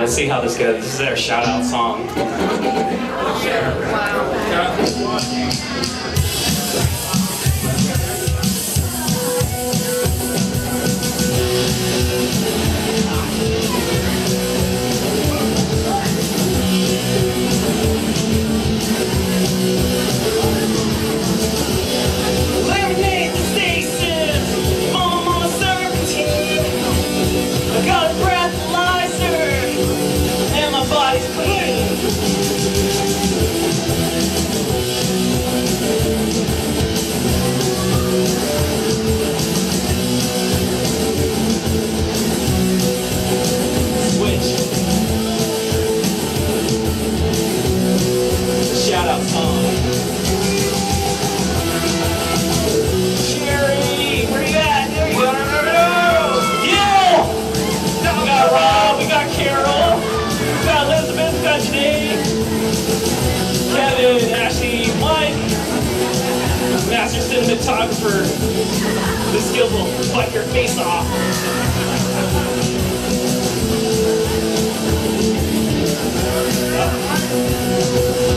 Let's see how this goes. This is our shout out song. Kevin, Ashley, Mike, Master Cinematographer. The skills will fight your face off.